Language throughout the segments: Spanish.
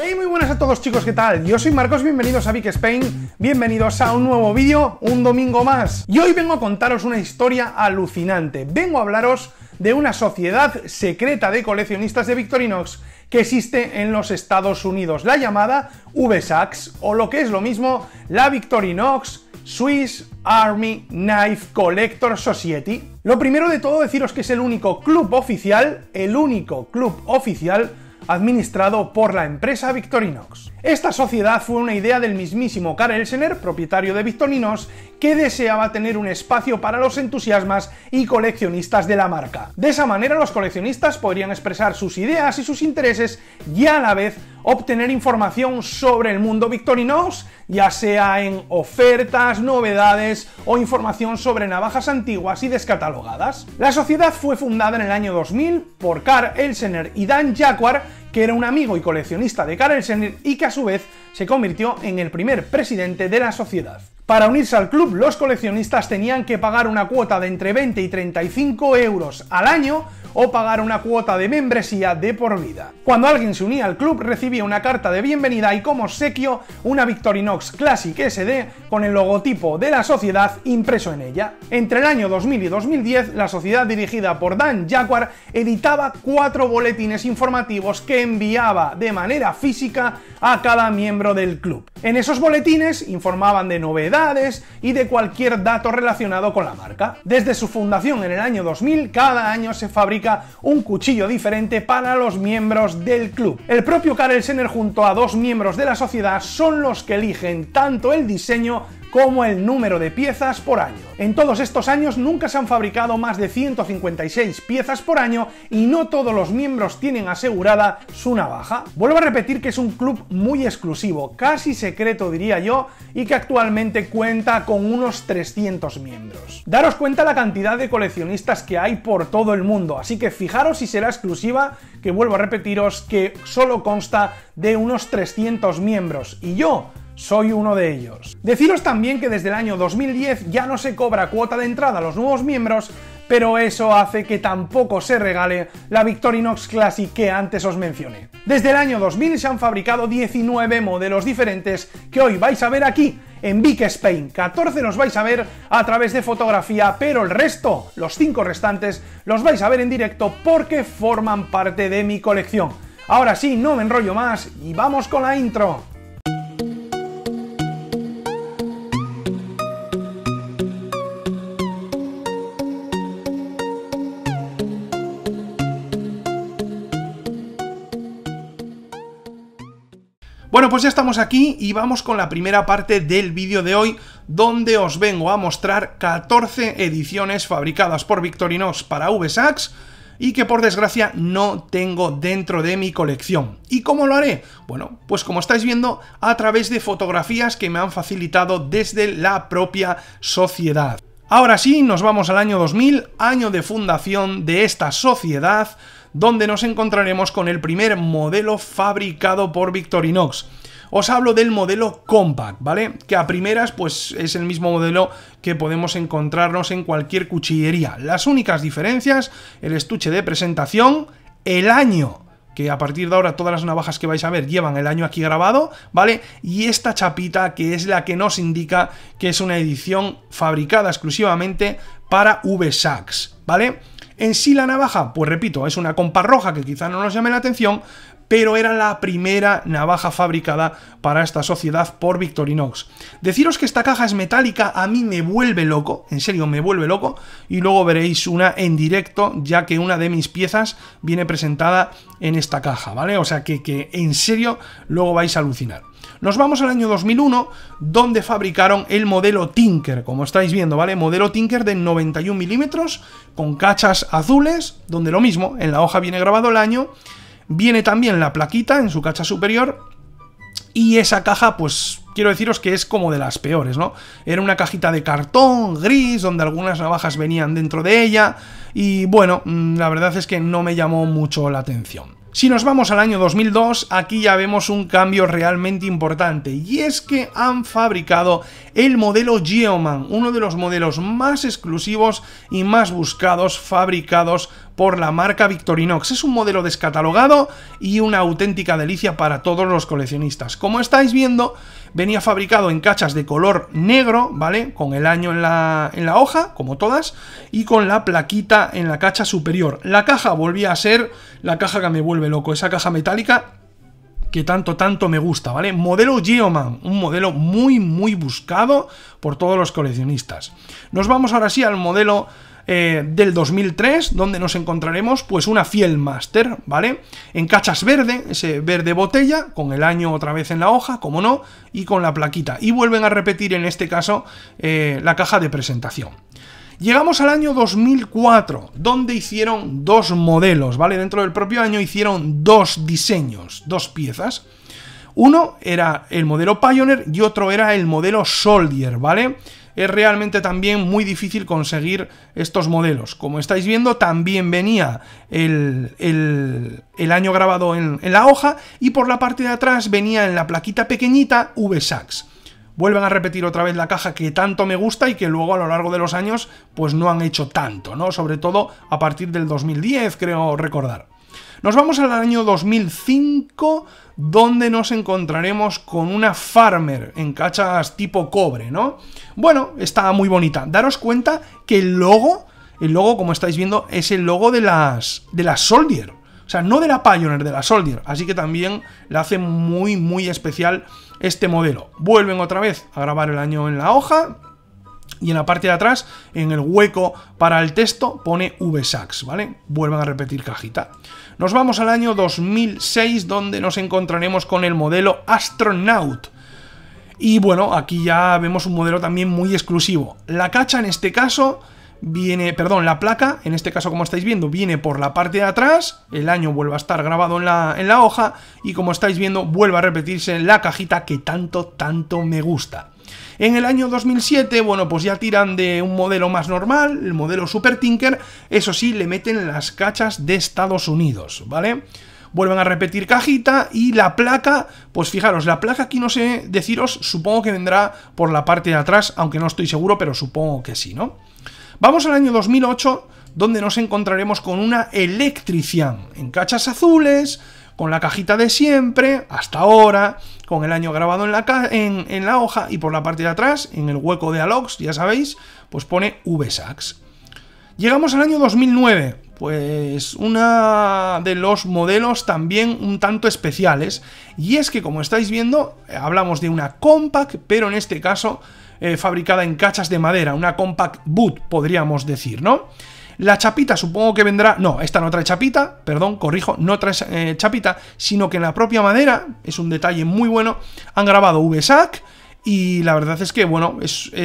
Hey, muy buenas a todos chicos, ¿qué tal? Yo soy Marcos, bienvenidos a Vic Spain, bienvenidos a un nuevo vídeo, un domingo más. Y hoy vengo a contaros una historia alucinante. Vengo a hablaros de una sociedad secreta de coleccionistas de Victorinox que existe en los Estados Unidos, la llamada VSAX, o lo que es lo mismo, la Victorinox Swiss Army Knife Collector Society. Lo primero de todo, deciros que es el único club oficial administrado por la empresa Victorinox. Esta sociedad fue una idea del mismísimo Karl Elsener, propietario de Victorinox, que deseaba tener un espacio para los entusiastas y coleccionistas de la marca. De esa manera los coleccionistas podrían expresar sus ideas y sus intereses y a la vez obtener información sobre el mundo Victorinox, ya sea en ofertas, novedades o información sobre navajas antiguas y descatalogadas. La sociedad fue fundada en el año 2000 por Karl Elsener y Dan Jaguar, que era un amigo y coleccionista de Karl Elsener y que a su vez se convirtió en el primer presidente de la sociedad. Para unirse al club, los coleccionistas tenían que pagar una cuota de entre 20 y 35 euros al año o pagar una cuota de membresía de por vida. Cuando alguien se unía al club recibía una carta de bienvenida y como obsequio una Victorinox Classic SD con el logotipo de la sociedad impreso en ella. Entre el año 2000 y 2010 la sociedad dirigida por Dan Jaguar editaba 4 boletines informativos que enviaba de manera física a cada miembro del club. En esos boletines informaban de novedades y de cualquier dato relacionado con la marca. Desde su fundación en el año 2000, cada año se fabrica un cuchillo diferente para los miembros del club. El propio Karl Elsener junto a 2 miembros de la sociedad son los que eligen tanto el diseño como el número de piezas por año. En todos estos años nunca se han fabricado más de 156 piezas por año y no todos los miembros tienen asegurada su navaja. Vuelvo a repetir que es un club muy exclusivo, casi secreto diría yo, y que actualmente cuenta con unos 300 miembros. Daros cuenta la cantidad de coleccionistas que hay por todo el mundo, así que fijaros si será exclusiva, que vuelvo a repetiros que solo consta de unos 300 miembros, y yo soy uno de ellos. Deciros también que desde el año 2010 ya no se cobra cuota de entrada a los nuevos miembros, pero eso hace que tampoco se regale la Victorinox Classic que antes os mencioné. Desde el año 2000 se han fabricado 19 modelos diferentes que hoy vais a ver aquí en Vic Spain. 14 los vais a ver a través de fotografía, pero el resto, los 5 restantes, los vais a ver en directo porque forman parte de mi colección. Ahora sí, no me enrollo más y vamos con la intro. Bueno, pues ya estamos aquí y vamos con la primera parte del vídeo de hoy, donde os vengo a mostrar 14 ediciones fabricadas por Victorinox para VSAX y que por desgracia no tengo dentro de mi colección. ¿Y cómo lo haré? Bueno, pues como estáis viendo, a través de fotografías que me han facilitado desde la propia sociedad. Ahora sí, nos vamos al año 2000, año de fundación de esta sociedad, donde nos encontraremos con el primer modelo fabricado por Victorinox. Os hablo del modelo Compact, ¿vale? Que a primeras pues es el mismo modelo que podemos encontrarnos en cualquier cuchillería. Las únicas diferencias, el estuche de presentación, el año, que a partir de ahora todas las navajas que vais a ver llevan el año aquí grabado, ¿vale? Y esta chapita que es la que nos indica que es una edición fabricada exclusivamente para VSAX, ¿vale? En sí la navaja, pues repito, es una compa roja que quizá no nos llame la atención, pero era la primera navaja fabricada para esta sociedad por Victorinox. Deciros que esta caja es metálica, a mí me vuelve loco, en serio me vuelve loco, y luego veréis una en directo, ya que una de mis piezas viene presentada en esta caja, ¿vale? O sea que en serio luego vais a alucinar. Nos vamos al año 2001, donde fabricaron el modelo Tinker, como estáis viendo, ¿vale? Modelo Tinker de 91 milímetros, con cachas azules, donde lo mismo, en la hoja viene grabado el año, viene también la plaquita en su cacha superior, y esa caja, pues quiero deciros que es como de las peores, ¿no? Era una cajita de cartón gris, donde algunas navajas venían dentro de ella, y bueno, la verdad es que no me llamó mucho la atención. Si nos vamos al año 2002, aquí ya vemos un cambio realmente importante, y es que han fabricado el modelo Geoman, uno de los modelos más exclusivos y más buscados fabricados por la marca Victorinox. Es un modelo descatalogado y una auténtica delicia para todos los coleccionistas. Como estáis viendo, venía fabricado en cachas de color negro, ¿vale? Con el año en la hoja, como todas, y con la plaquita en la cacha superior. La caja volvía a ser la caja que me vuelve loco, esa caja metálica que tanto me gusta, ¿vale? Modelo Geoman, un modelo muy buscado por todos los coleccionistas. Nos vamos ahora sí al modelo del 2003, donde nos encontraremos pues una Fieldmaster, ¿vale? En cachas verde, ese verde botella, con el año otra vez en la hoja, como no, y con la plaquita. Y vuelven a repetir en este caso la caja de presentación. Llegamos al año 2004, donde hicieron dos modelos, ¿vale? Dentro del propio año hicieron dos diseños, dos piezas. Uno era el modelo Pioneer y otro era el modelo Soldier, ¿vale? Es realmente también muy difícil conseguir estos modelos. Como estáis viendo, también venía el año grabado en la hoja y por la parte de atrás venía en la plaquita pequeñita V-Sax. Vuelven a repetir otra vez la caja que tanto me gusta y que luego a lo largo de los años pues no han hecho tanto, ¿no? Sobre todo a partir del 2010, creo recordar. Nos vamos al año 2005, donde nos encontraremos con una Farmer en cachas tipo cobre, ¿no? Bueno, está muy bonita. Daros cuenta que el logo, como estáis viendo, es el logo de las Soldier. O sea, no de la Pioneer, de la Soldier. Así que también la hace muy especial este modelo. Vuelven otra vez a grabar el año en la hoja. Y en la parte de atrás, en el hueco para el texto, pone V-Sax, ¿vale? Vuelven a repetir cajita. Nos vamos al año 2006, donde nos encontraremos con el modelo Astronaut. Y bueno, aquí ya vemos un modelo también muy exclusivo. La cacha en este caso viene, perdón, la placa, en este caso como estáis viendo, viene por la parte de atrás, el año vuelve a estar grabado en la hoja, y como estáis viendo, vuelve a repetirse la cajita que tanto me gusta. En el año 2007, bueno, pues ya tiran de un modelo más normal, el modelo Super Tinker, eso sí, le meten las cachas de Estados Unidos, ¿vale? Vuelven a repetir cajita y la placa, pues fijaros, la placa aquí no sé deciros, supongo que vendrá por la parte de atrás, aunque no estoy seguro, pero supongo que sí, ¿no? Vamos al año 2008, donde nos encontraremos con una Electrician en cachas azules, con la cajita de siempre, hasta ahora, con el año grabado en la hoja, y por la parte de atrás, en el hueco de Alox, ya sabéis, pues pone V-Sax. Llegamos al año 2009, pues uno de los modelos también un tanto especiales, y es que como estáis viendo, hablamos de una Compact, pero en este caso fabricada en cachas de madera, una Compact Boot, podríamos decir, ¿no? La chapita supongo que vendrá... No, esta no trae chapita, perdón, corrijo, no trae chapita, sino que en la propia madera, es un detalle muy bueno, han grabado V-Sac y la verdad es que, bueno,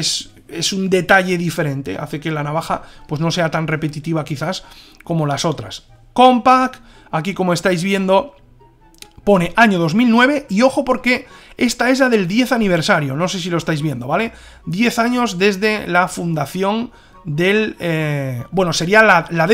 es un detalle diferente, hace que la navaja pues no sea tan repetitiva quizás como las otras. Compact, aquí como estáis viendo, pone año 2009 y ojo porque esta es la del 10 aniversario, no sé si lo estáis viendo, ¿vale? 10 años desde la fundación del... bueno, sería la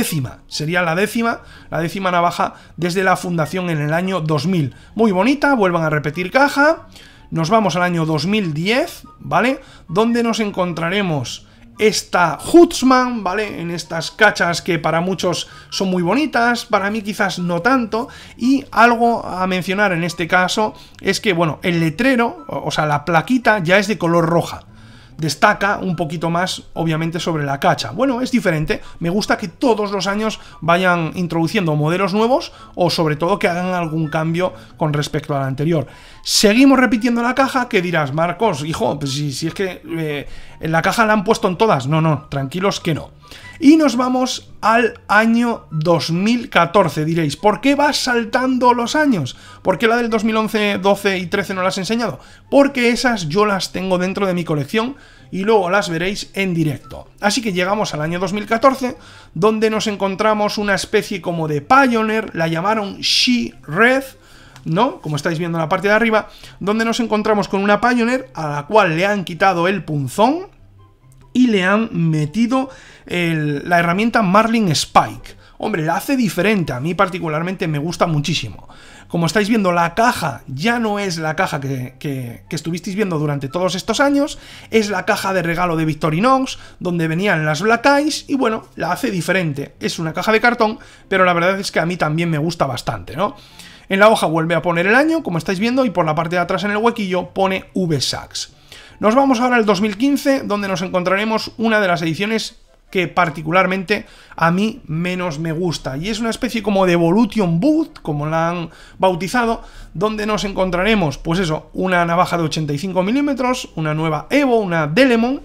décima navaja desde la fundación en el año 2000. Muy bonita, vuelvan a repetir caja. Nos vamos al año 2010, ¿vale? Donde nos encontraremos esta Huntsman, ¿vale? En estas cachas que para muchos son muy bonitas, para mí quizás no tanto. Y algo a mencionar en este caso es que, bueno, el letrero, o sea, la plaquita ya es de color roja. Destaca un poquito más, obviamente, sobre la cacha. Bueno, es diferente. Me gusta que todos los años vayan introduciendo modelos nuevos o, sobre todo, que hagan algún cambio con respecto a la anterior. Seguimos repitiendo la caja, que dirás, Marcos, hijo, pues si es que en la caja la han puesto en todas. No, tranquilos que no. Y nos vamos al año 2014, diréis, ¿por qué vas saltando los años? ¿Por qué la del 2011, 12 y 13 no las he enseñado? Porque esas yo las tengo dentro de mi colección y luego las veréis en directo. Así que llegamos al año 2014, donde nos encontramos una especie como de Pioneer, la llamaron She Red, ¿no? Como estáis viendo en la parte de arriba, donde nos encontramos con una Pioneer a la cual le han quitado el punzón y le han metido la herramienta Marlin Spike. hombre, la hace diferente. A mí particularmente me gusta muchísimo. Como estáis viendo, la caja ya no es la caja que estuvisteis viendo durante todos estos años, es la caja de regalo de Victorinox, donde venían las Black Eyes, y bueno, la hace diferente. Es una caja de cartón, pero la verdad es que a mí también me gusta bastante, ¿no? En la hoja vuelve a poner el año, como estáis viendo, y por la parte de atrás en el huequillo pone V-Sax. Nos vamos ahora al 2015, donde nos encontraremos una de las ediciones que particularmente a mí menos me gusta, y es una especie como de Evolution Boot, como la han bautizado, donde nos encontraremos, pues eso, una navaja de 85 milímetros, una nueva Evo, una Delemon,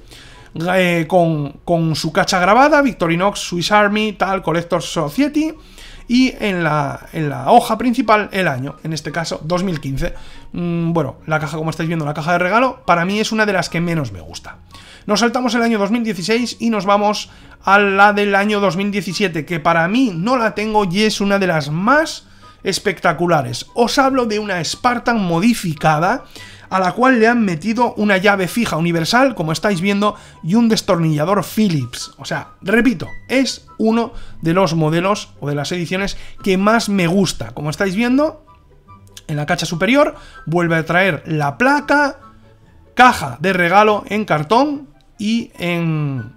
con su cacha grabada, Victorinox, Swiss Army, tal, Collector's Society, y en la hoja principal el año, en este caso 2015. Bueno, la caja, como estáis viendo, la caja de regalo, para mí es una de las que menos me gusta. Nos saltamos el año 2016 y nos vamos a la del año 2017, que para mí no la tengo y es una de las más espectaculares. Os hablo de una Spartan modificada, a la cual le han metido una llave fija universal, como estáis viendo, y un destornillador Phillips. O sea, repito, es uno de los modelos o de las ediciones que más me gusta. Como estáis viendo, en la cacha superior vuelve a traer la placa, caja de regalo en cartón, y en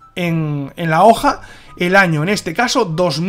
la hoja el año, en este caso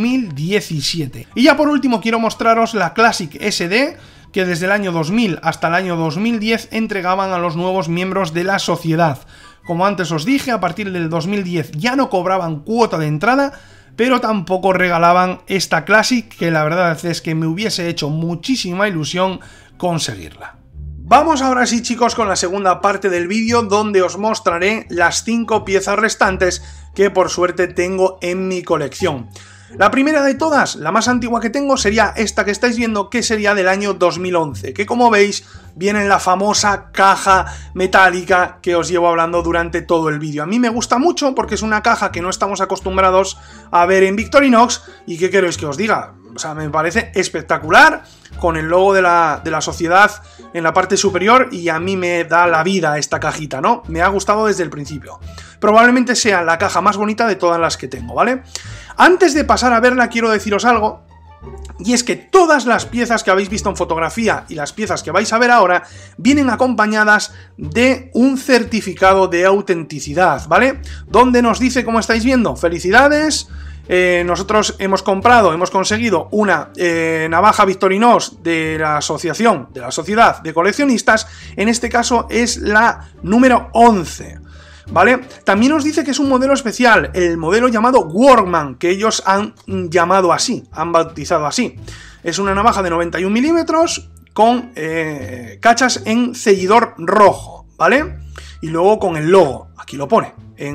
2017. Y ya por último quiero mostraros la Classic SD, que desde el año 2000 hasta el año 2010 entregaban a los nuevos miembros de la sociedad. Como antes os dije, a partir del 2010 ya no cobraban cuota de entrada, pero tampoco regalaban esta Classic, que la verdad es que me hubiese hecho muchísima ilusión conseguirla. Vamos ahora sí, chicos, con la segunda parte del vídeo, donde os mostraré las 5 piezas restantes que por suerte tengo en mi colección. La primera de todas, la más antigua que tengo, sería esta que estáis viendo, que sería del año 2011, que como veis viene en la famosa caja metálica que os llevo hablando durante todo el vídeo. A mí me gusta mucho porque es una caja que no estamos acostumbrados a ver en Victorinox, y ¿qué queréis que os diga? O sea, me parece espectacular, con el logo de la sociedad en la parte superior, y a mí me da la vida esta cajita, ¿no? Me ha gustado desde el principio. Probablemente sea la caja más bonita de todas las que tengo, ¿vale? Antes de pasar a verla, quiero deciros algo, y es que todas las piezas que habéis visto en fotografía y las piezas que vais a ver ahora vienen acompañadas de un certificado de autenticidad, ¿vale? Donde nos dice, como estáis viendo, felicidades. Nosotros hemos conseguido una navaja Victorinox de la asociación, de la sociedad de coleccionistas. En este caso es la número 11, ¿vale? También nos dice que es un modelo especial, el modelo llamado Workman, que ellos han llamado así, han bautizado así. Es una navaja de 91 milímetros con cachas en ceñidor rojo, ¿vale? Y luego con el logo, aquí lo pone,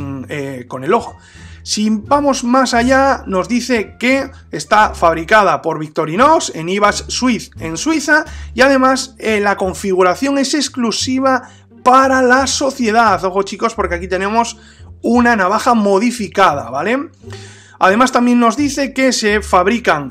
con el logo. Si vamos más allá, nos dice que está fabricada por Victorinox en Ibas Suisse, en Suiza, y además la configuración es exclusiva para la sociedad. Ojo, chicos, porque aquí tenemos una navaja modificada, ¿vale? Además también nos dice que se fabrican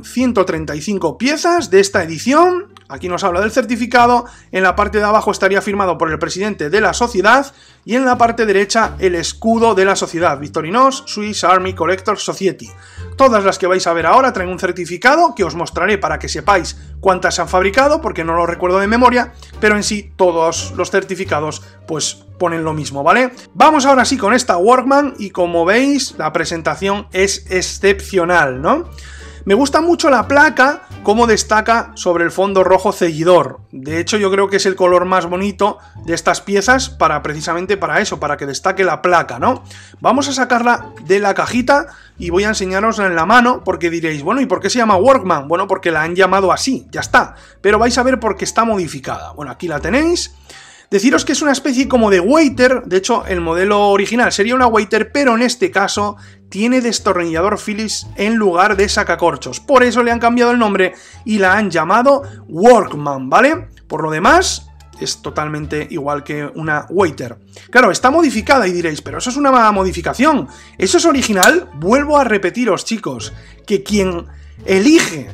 135 piezas de esta edición. Aquí nos habla del certificado, en la parte de abajo estaría firmado por el presidente de la sociedad, y en la parte derecha el escudo de la sociedad, Victorinox Swiss Army Collector's Society. Todas las que vais a ver ahora traen un certificado que os mostraré para que sepáis cuántas se han fabricado, porque no lo recuerdo de memoria, pero en sí todos los certificados pues ponen lo mismo, ¿vale? Vamos ahora sí con esta Workman, y como veis la presentación es excepcional, ¿no? Me gusta mucho la placa, cómo destaca sobre el fondo rojo ceñidor. De hecho, yo creo que es el color más bonito de estas piezas precisamente para eso, para que destaque la placa, ¿no? Vamos a sacarla de la cajita y voy a enseñarosla en la mano, porque diréis, bueno, ¿y por qué se llama Workman? Bueno, porque la han llamado así, ya está. Pero vais a ver por qué está modificada. Bueno, aquí la tenéis. Deciros que es una especie como de waiter. De hecho, el modelo original sería una waiter, pero en este caso tiene destornillador Phillips en lugar de sacacorchos. Por eso le han cambiado el nombre y la han llamado Workman, ¿vale? Por lo demás, es totalmente igual que una waiter. Claro, está modificada y diréis, pero eso es una modificación. ¿Eso es original? Vuelvo a repetiros, chicos, que quien elige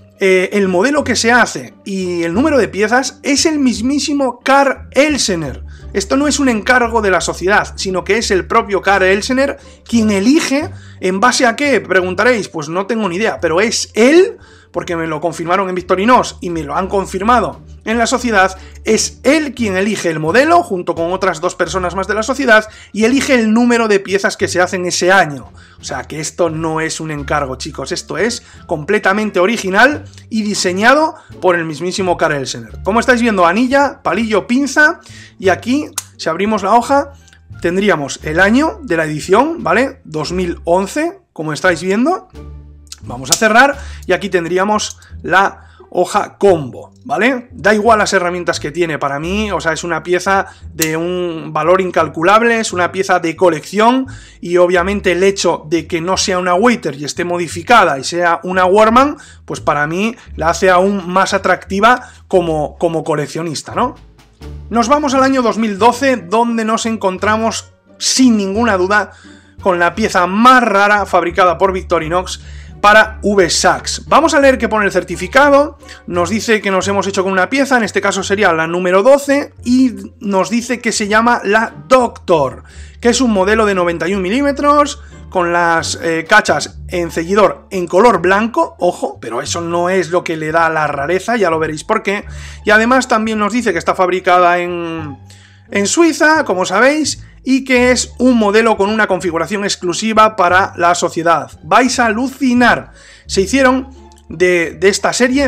el modelo que se hace y el número de piezas es el mismísimo Karl Elsener. Esto no es un encargo de la sociedad, sino que es el propio Karl Elsener quien elige, ¿en base a qué? Preguntaréis, pues no tengo ni idea, pero es él, porque me lo confirmaron en Victorinox y me lo han confirmado en la sociedad, es él quien elige el modelo, junto con otras 2 personas más de la sociedad, y elige el número de piezas que se hacen ese año. O sea que esto no es un encargo, chicos, esto es completamente original y diseñado por el mismísimo Karl Elsener. Como estáis viendo, anilla, palillo, pinza, y aquí, si abrimos la hoja, tendríamos el año de la edición, ¿vale? 2011, como estáis viendo. Vamos a cerrar y aquí tendríamos la hoja combo, ¿vale? Da igual las herramientas que tiene para mí, o sea, es una pieza de un valor incalculable, es una pieza de colección y obviamente el hecho de que no sea una Waiter y esté modificada y sea una Workman, pues para mí la hace aún más atractiva como coleccionista, ¿no? Nos vamos al año 2012, donde nos encontramos sin ninguna duda con la pieza más rara fabricada por Victorinox para V-Sax. Vamos a leer qué pone el certificado, nos dice que nos hemos hecho con una pieza, en este caso sería la número 12, y nos dice que se llama la Doctor, que es un modelo de 91 milímetros, con las cachas en ceñidor en color blanco, ojo, pero eso no es lo que le da la rareza, ya lo veréis por qué, y además también nos dice que está fabricada en Suiza, como sabéis, y que es un modelo con una configuración exclusiva para la sociedad. Vais a alucinar. Se hicieron de esta serie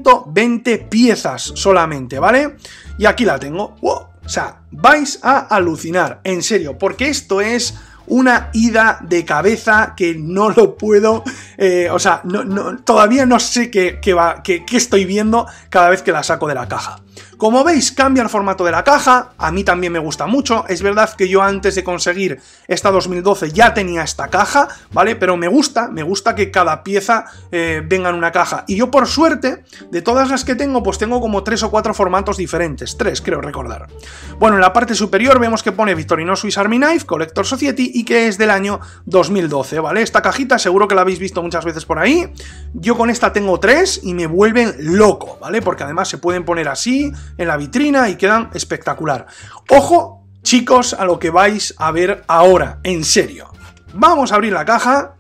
120 piezas solamente, ¿vale? Y aquí la tengo. ¡Wow! O sea, vais a alucinar, en serio, porque esto es una ida de cabeza que no lo puedo... o sea, todavía no sé qué estoy viendo cada vez que la saco de la caja. Como veis, cambia el formato de la caja, a mí también me gusta mucho, es verdad que yo antes de conseguir esta 2012 ya tenía esta caja, ¿vale? Pero me gusta que cada pieza venga en una caja, y yo por suerte, de todas las que tengo, pues tengo como 3 o 4 formatos diferentes, 3 creo recordar. Bueno, en la parte superior vemos que pone Victorinox Swiss Army Knife, Collector Society, y que es del año 2012, ¿vale? Esta cajita seguro que la habéis visto muchas veces por ahí, yo con esta tengo 3 y me vuelven loco, ¿vale? Porque además se pueden poner así en la vitrina y quedan espectacular. Ojo, chicos, a lo que vais a ver ahora, en serio. Vamos a abrir la caja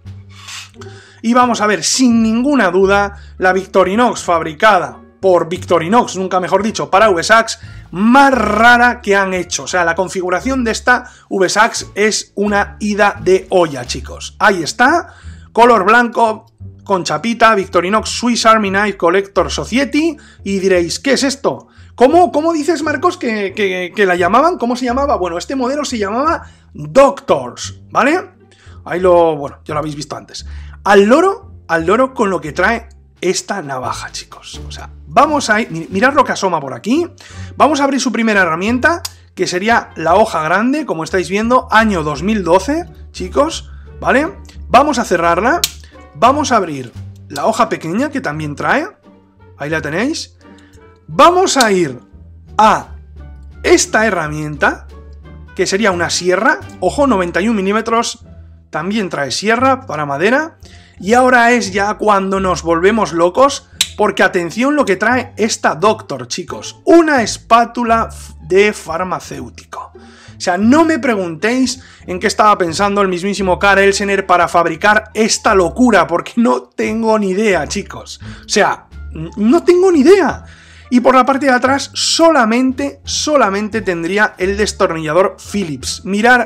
y vamos a ver, sin ninguna duda, la Victorinox fabricada por Victorinox, nunca mejor dicho, para V-Sax, más rara que han hecho. O sea, la configuración de esta V-Sax es una ida de olla, chicos. Ahí está, color blanco, con chapita, Victorinox Swiss Army Knife Collector Society, y diréis, ¿qué es esto? ¿Cómo dices, Marcos, que la llamaban? ¿Cómo se llamaba? Bueno, este modelo se llamaba Doctors, ¿vale? Ahí bueno, ya lo habéis visto antes. Al loro con lo que trae esta navaja, chicos. O sea, vamos a ir, mirad lo que asoma por aquí. Vamos a abrir su primera herramienta, que sería la hoja grande, como estáis viendo, año 2012, chicos, ¿vale? Vamos a cerrarla. Vamos a abrir la hoja pequeña que también trae. Ahí la tenéis. Vamos a ir a esta herramienta, que sería una sierra. Ojo, 91 milímetros. También trae sierra para madera. Y ahora es ya cuando nos volvemos locos, porque atención lo que trae esta Doctor, chicos. Una espátula de farmacéutico. O sea, no me preguntéis en qué estaba pensando el mismísimo Karl Elsener para fabricar esta locura, porque no tengo ni idea, chicos. O sea, no tengo ni idea. Y por la parte de atrás solamente tendría el destornillador Phillips.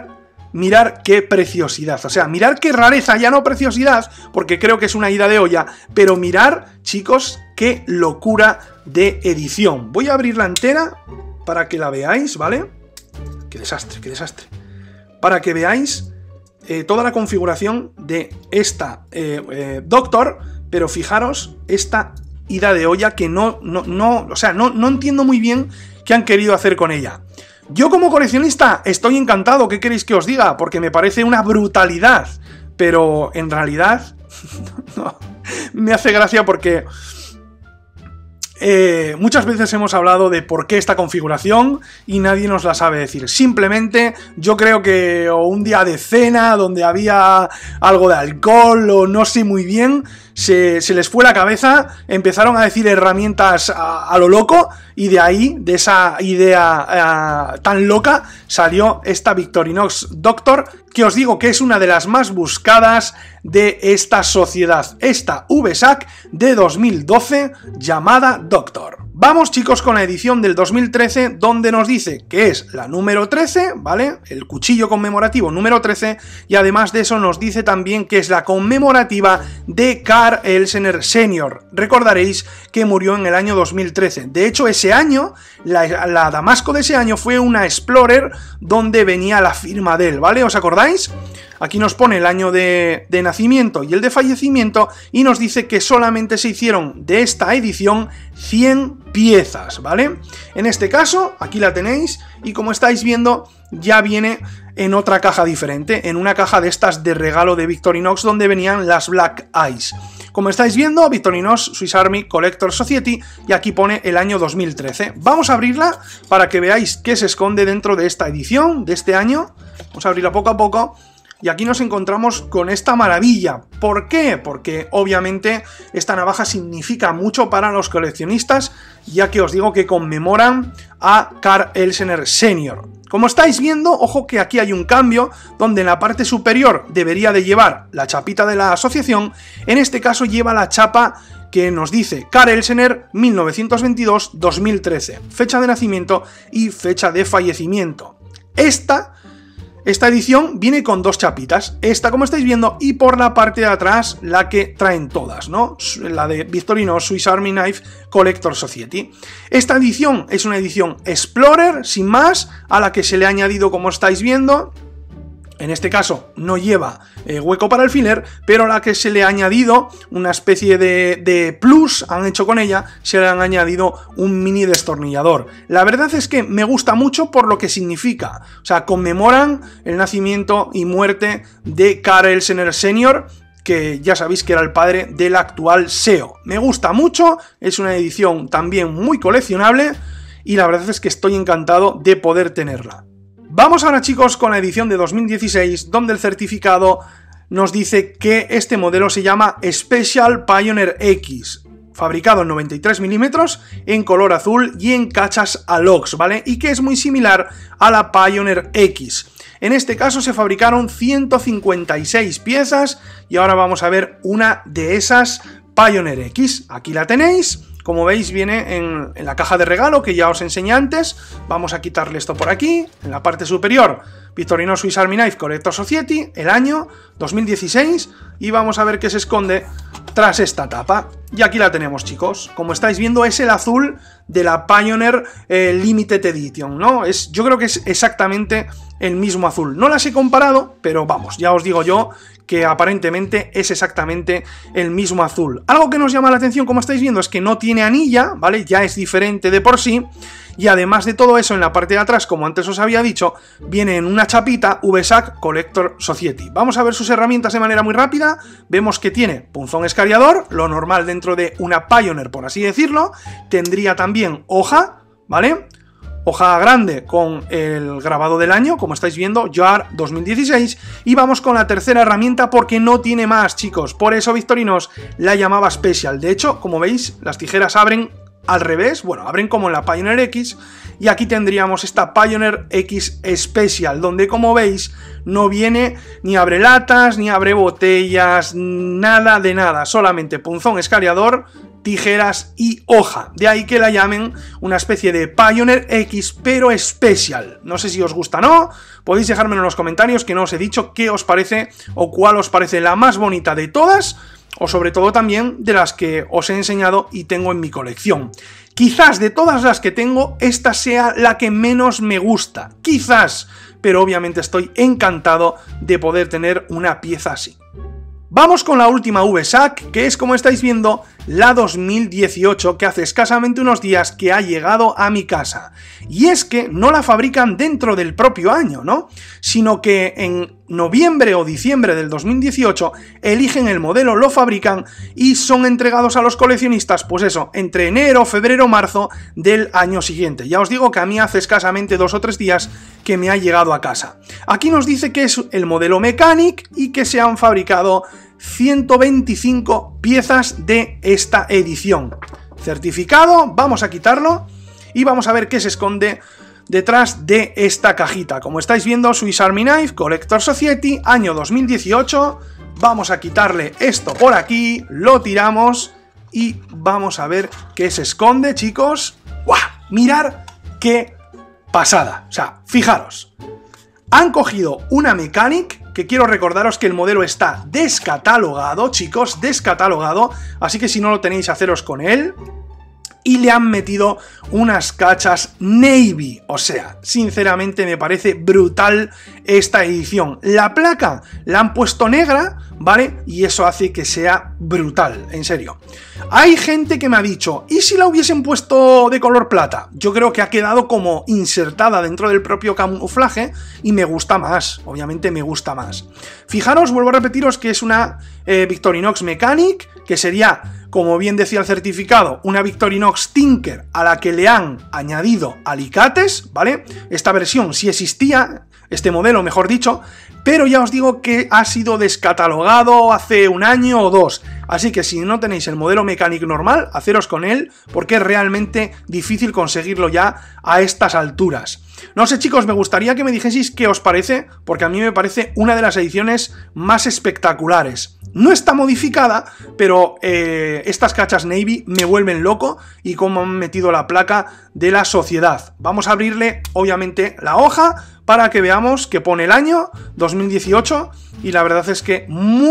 Mirar qué preciosidad, o sea, mirar qué rareza, ya no preciosidad, porque creo que es una ida de olla, pero mirar, chicos, qué locura de edición. Voy a abrirla entera para que la veáis, ¿vale? Qué desastre, qué desastre. Para que veáis toda la configuración de esta Doctor, pero fijaros esta ida de olla que no entiendo muy bien qué han querido hacer con ella. Yo como coleccionista estoy encantado, ¿qué queréis que os diga? Porque me parece una brutalidad, pero en realidad no, me hace gracia porque muchas veces hemos hablado de por qué esta configuración y nadie nos la sabe decir. Simplemente yo creo que un día de cena donde había algo de alcohol o no sé muy bien, se les fue la cabeza, empezaron a decir herramientas a lo loco, y de ahí, de esa idea tan loca, salió esta Victorinox Doctor, que os digo que es una de las más buscadas de esta sociedad, esta VSAC de 2012 llamada Doctor. Vamos, chicos, con la edición del 2013, donde nos dice que es la número 13, ¿vale? El cuchillo conmemorativo número 13, y además de eso nos dice también que es la conmemorativa de Karl Elsener Sr. Recordaréis que murió en el año 2013. De hecho, ese año, la Damasco de ese año fue una Explorer donde venía la firma de él, ¿vale? ¿Os acordáis? Aquí nos pone el año de nacimiento y el de fallecimiento, y nos dice que solamente se hicieron de esta edición 100 piezas, ¿vale? En este caso, aquí la tenéis, y como estáis viendo, ya viene en otra caja diferente, en una caja de estas de regalo de Victorinox, donde venían las Black Eyes. Como estáis viendo, Victorinox Swiss Army Collector Society, y aquí pone el año 2013. Vamos a abrirla para que veáis qué se esconde dentro de esta edición, de este año. Vamos a abrirla poco a poco. Y aquí nos encontramos con esta maravilla. ¿Por qué? Porque obviamente esta navaja significa mucho para los coleccionistas, ya que os digo que conmemoran a Karl Elsener Sr. Como estáis viendo, ojo que aquí hay un cambio, donde en la parte superior debería de llevar la chapita de la asociación, en este caso lleva la chapa que nos dice Karl Elsener 1922-2013, fecha de nacimiento y fecha de fallecimiento. Esta edición viene con dos chapitas, esta como estáis viendo, y por la parte de atrás la que traen todas, ¿no? La de Victorinox Swiss Army Knife Collector Society. Esta edición es una edición Explorer, sin más, a la que se le ha añadido, como estáis viendo, en este caso no lleva hueco para alfiler, pero a la que se le ha añadido una especie de plus, han hecho con ella, se le han añadido un mini destornillador. La verdad es que me gusta mucho por lo que significa, o sea, conmemoran el nacimiento y muerte de Karl Elsener Sr., que ya sabéis que era el padre del actual SEO. Me gusta mucho, es una edición también muy coleccionable, y la verdad es que estoy encantado de poder tenerla. Vamos ahora, chicos, con la edición de 2016, donde el certificado nos dice que este modelo se llama Special Pioneer X, fabricado en 93 milímetros, en color azul y en cachas Alox, ¿vale? Y que es muy similar a la Pioneer X. En este caso se fabricaron 156 piezas, y ahora vamos a ver una de esas Pioneer X. Aquí la tenéis. Como veis, viene en la caja de regalo que ya os enseñé antes. Vamos a quitarle esto por aquí. En la parte superior, Victorinox Swiss Army Knife Collector Society, el año 2016. Y vamos a ver qué se esconde tras esta tapa. Y aquí la tenemos, chicos. Como estáis viendo, es el azul de la Pioneer Limited Edition, ¿no? Yo creo que es exactamente el mismo azul. No las he comparado, pero vamos, ya os digo yo que aparentemente es exactamente el mismo azul. Algo que nos llama la atención, como estáis viendo, es que no tiene anilla, ¿vale? Ya es diferente de por sí, y además de todo eso, en la parte de atrás, como antes os había dicho, viene en una chapita VSAC Collector Society. Vamos a ver sus herramientas de manera muy rápida. Vemos que tiene punzón escariador, lo normal dentro de una Pioneer, por así decirlo. Tendría también hoja, ¿vale? Hoja grande con el grabado del año, como estáis viendo, JAR 2016, y vamos con la tercera herramienta porque no tiene más, chicos, por eso Victorinox la llamaba Special. De hecho, como veis, las tijeras abren al revés, bueno, abren como en la Pioneer X, y aquí tendríamos esta Pioneer X Special, donde como veis no viene ni abre latas, ni abre botellas, nada de nada, solamente punzón escariador, tijeras y hoja. De ahí que la llamen una especie de Pioneer X, pero Special. No sé si os gusta o no, podéis dejármelo en los comentarios, que no os he dicho qué os parece o cuál os parece la más bonita de todas, o sobre todo también de las que os he enseñado y tengo en mi colección. Quizás de todas las que tengo, esta sea la que menos me gusta. Quizás, pero obviamente estoy encantado de poder tener una pieza así. Vamos con la última VSAC, que es, como estáis viendo, la 2018, que hace escasamente unos días que ha llegado a mi casa. Y es que no la fabrican dentro del propio año, ¿no? Sino que en noviembre o diciembre del 2018 eligen el modelo, lo fabrican y son entregados a los coleccionistas, pues eso, entre enero, febrero, marzo del año siguiente. Ya os digo que a mí hace escasamente 2 o 3 días que me ha llegado a casa. Aquí nos dice que es el modelo Mechanic y que se han fabricado 125 piezas de esta edición. Certificado, vamos a quitarlo y vamos a ver qué se esconde detrás de esta cajita. Como estáis viendo, Swiss Army Knife Collector Society, año 2018. Vamos a quitarle esto por aquí, lo tiramos y vamos a ver qué se esconde, chicos. ¡Guau! Mirad qué pasada. O sea, fijaros. Han cogido una Mechanic, que quiero recordaros que el modelo está descatalogado, chicos, descatalogado, así que si no lo tenéis, haceros con él. Y le han metido unas cachas Navy, o sea, sinceramente me parece brutal esta edición. La placa la han puesto negra, ¿vale? Y eso hace que sea brutal, en serio. Hay gente que me ha dicho, ¿y si la hubiesen puesto de color plata? Yo creo que ha quedado como insertada dentro del propio camuflaje y me gusta más, obviamente me gusta más. Fijaros, vuelvo a repetiros que es una Victorinox Mechanic, que sería, como bien decía el certificado, una Victorinox Tinker a la que le han añadido alicates, ¿vale? Esta versión sí existía, este modelo mejor dicho, pero ya os digo que ha sido descatalogado hace un año o dos, así que si no tenéis el modelo Mechanic normal, haceros con él, porque es realmente difícil conseguirlo ya a estas alturas. No sé, chicos, me gustaría que me dijeseis qué os parece, porque a mí me parece una de las ediciones más espectaculares. No está modificada, pero estas cachas Navy me vuelven loco y cómo han metido la placa de la sociedad. Vamos a abrirle, obviamente, la hoja para que veamos que pone el año 2018 y la verdad es que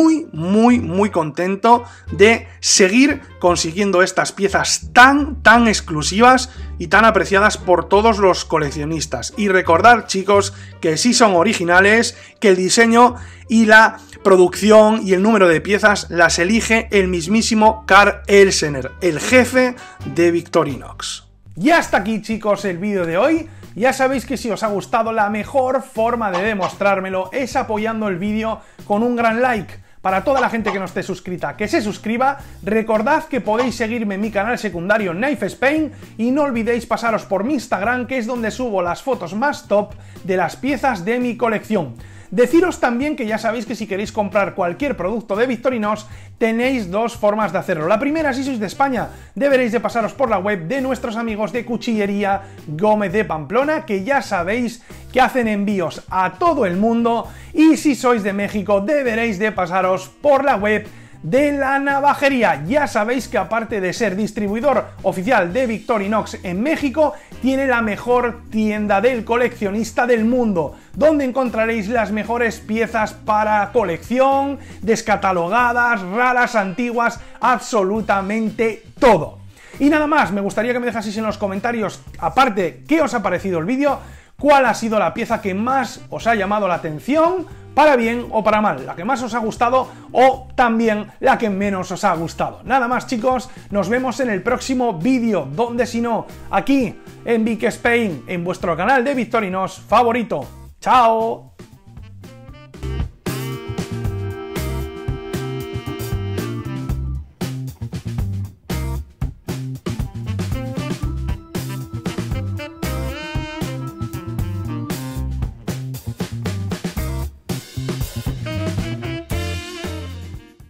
muy contento de seguir consiguiendo estas piezas tan exclusivas y tan apreciadas por todos los coleccionistas. Y recordad, chicos, que sí son originales, que el diseño y la producción y el número de piezas las elige el mismísimo Karl Elsener, el jefe de Victorinox. Y hasta aquí, chicos, el vídeo de hoy. Ya sabéis que si os ha gustado, la mejor forma de demostrármelo es apoyando el vídeo con un gran like. Para toda la gente que no esté suscrita, que se suscriba. Recordad que podéis seguirme en mi canal secundario Knife Spain y no olvidéis pasaros por mi Instagram, que es donde subo las fotos más top de las piezas de mi colección. Deciros también que ya sabéis que si queréis comprar cualquier producto de Victorinox tenéis dos formas de hacerlo. La primera, si sois de España, deberéis de pasaros por la web de nuestros amigos de Cuchillería Gómez de Pamplona, que ya sabéis que hacen envíos a todo el mundo, y si sois de México deberéis de pasaros por la web de La Navajería. Ya sabéis que aparte de ser distribuidor oficial de Victorinox en México, tiene la mejor tienda del coleccionista del mundo, donde encontraréis las mejores piezas para colección, descatalogadas, raras, antiguas, absolutamente todo. Y nada más, me gustaría que me dejaseis en los comentarios, aparte, qué os ha parecido el vídeo, cuál ha sido la pieza que más os ha llamado la atención, para bien o para mal, la que más os ha gustado o también la que menos os ha gustado. Nada más, chicos, nos vemos en el próximo vídeo, donde si no, aquí en Vic Spain, en vuestro canal de Victorinox favorito. ¡Chao!